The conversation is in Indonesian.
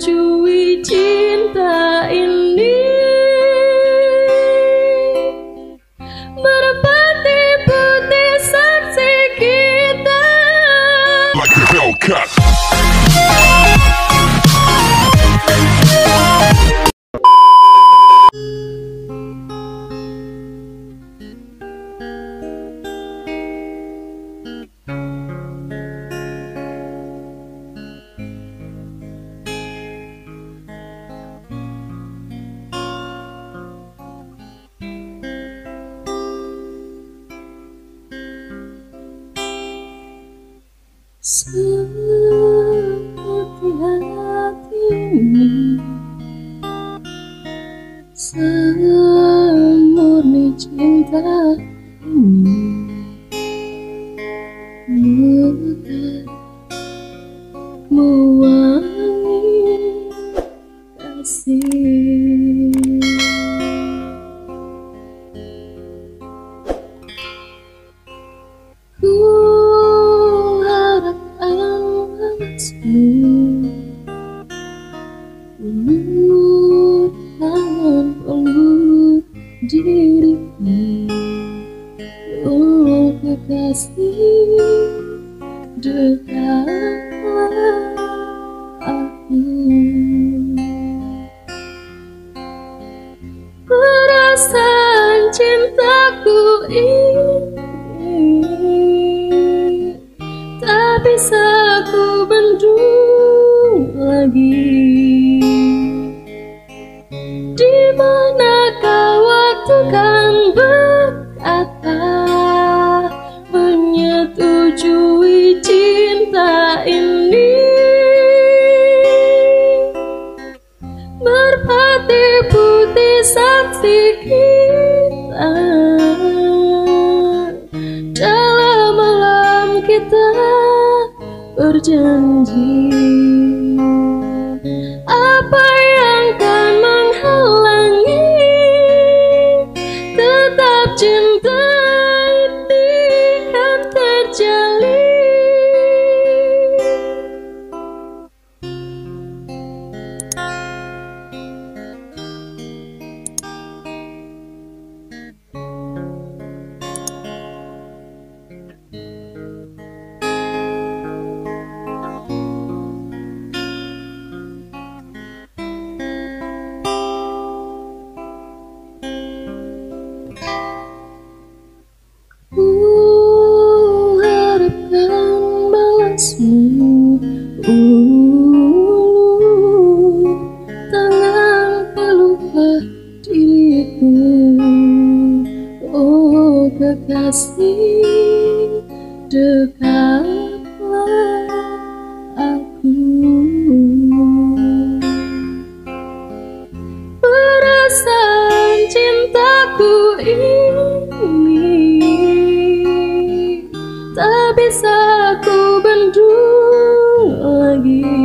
menyetujui cinta ini. Merpati putih saksi kita. Like a Hellcat. Seperti hati ini, semurni cinta ini, mekar mewangi kasih. Peluk tangan, peluk dirimu, oh kekasih, dekatlah aku. Perasaan cintaku ini tak bisa ku bendung lagi. Di manakah waktu kan berkata menyetujui cinta ini. Merpati putih saksi kita dalam malam kita berjanji. Apa yang kan menghalangi tetap cinta ini kan terjalin. Harapkan balasmu, tangan peluklah diriku, oh kekasih, dekatlah aku. Perasaan cintaku ini tak bisa ku bendung lagi.